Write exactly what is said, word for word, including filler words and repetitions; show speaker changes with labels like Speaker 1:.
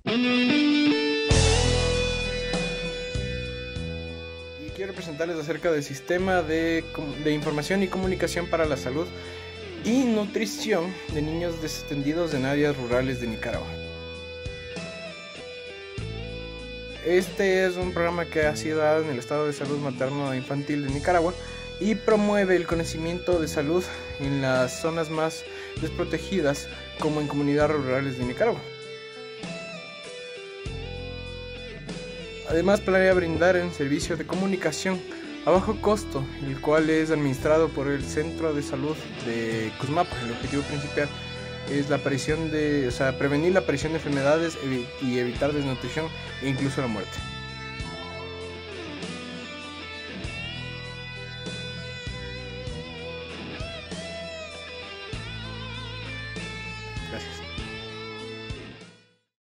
Speaker 1: Y quiero presentarles acerca del sistema de, de información y comunicación para la salud y nutrición de niños desatendidos en áreas rurales de Nicaragua. Este es un programa que ha sido dado en el estado de salud materno e infantil de Nicaragua y promueve el conocimiento de salud en las zonas más desprotegidas, como en comunidades rurales de Nicaragua. Además, planea brindar un servicio de comunicación a bajo costo, el cual es administrado por el Centro de Salud de Cusmapa. El objetivo principal es la aparición de, o sea, prevenir la aparición de enfermedades y evitar desnutrición e incluso la muerte.